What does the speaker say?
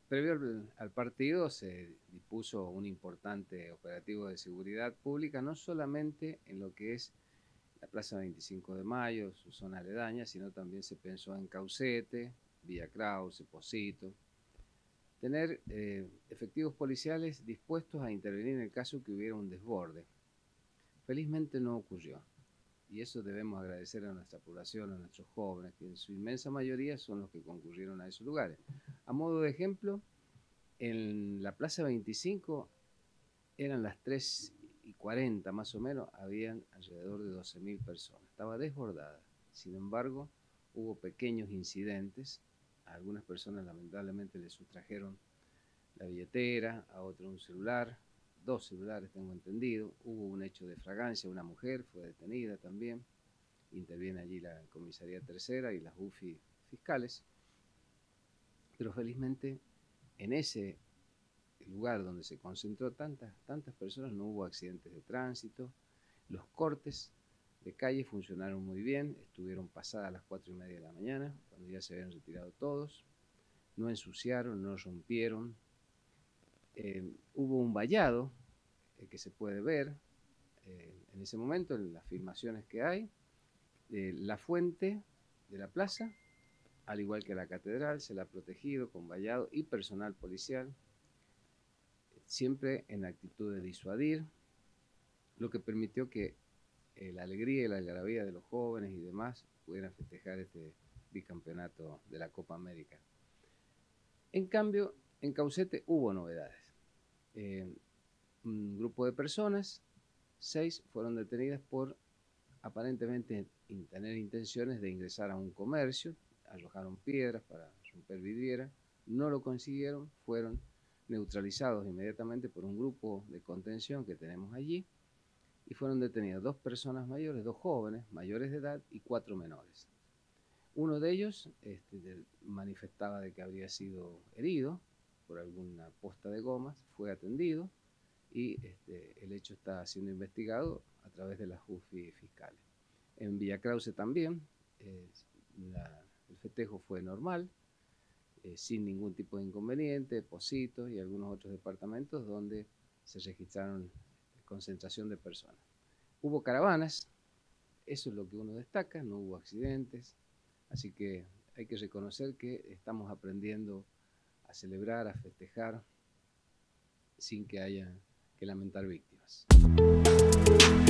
Previo al partido se dispuso un importante operativo de seguridad pública, no solamente en lo que es la Plaza 25 de Mayo, su zona aledaña, sino también se pensó en Caucete, Villa Krause, Posito. Tener efectivos policiales dispuestos a intervenir en el caso que hubiera un desborde. Felizmente no ocurrió. Y eso debemos agradecer a nuestra población, a nuestros jóvenes, que en su inmensa mayoría son los que concurrieron a esos lugares. A modo de ejemplo, en la Plaza 25 eran las 3:40 más o menos, habían alrededor de 12.000 personas. Estaba desbordada. Sin embargo, hubo pequeños incidentes. A algunas personas lamentablemente les sustrajeron la billetera, a otro un celular, 2 celulares tengo entendido. Hubo un hecho de fragancia, una mujer fue detenida también. Interviene allí la comisaría tercera y las UFI fiscales. Pero felizmente en ese lugar donde se concentró tantas personas no hubo accidentes de tránsito. Los cortes de calle funcionaron muy bien, estuvieron pasadas las 4:30 de la mañana, cuando ya se habían retirado todos. No ensuciaron, no rompieron. Hubo un vallado que se puede ver en ese momento, en las filmaciones que hay. La fuente de la plaza, al igual que la catedral, se la ha protegido con vallado y personal policial, siempre en actitud de disuadir, lo que permitió que la alegría y la algarabía de los jóvenes y demás pudieran festejar este bicampeonato de la Copa América. En cambio, en Caucete hubo novedades. Un grupo de personas, 6 fueron detenidas por aparentemente tener intenciones de ingresar a un comercio, arrojaron piedras para romper vidriera, no lo consiguieron, fueron neutralizados inmediatamente por un grupo de contención que tenemos allí y fueron detenidas 2 personas mayores, 2 jóvenes mayores de edad y 4 menores. Uno de ellos manifestaba de que habría sido herido por alguna posta de gomas, fue atendido y el hecho está siendo investigado a través de las UFI fiscales. En Villa Krause también el festejo fue normal, sin ningún tipo de inconveniente, Positos y algunos otros departamentos donde se registraron concentración de personas. Hubo caravanas, eso es lo que uno destaca, no hubo accidentes, así que hay que reconocer que estamos aprendiendo a celebrar, a festejar, sin que haya que lamentar víctimas.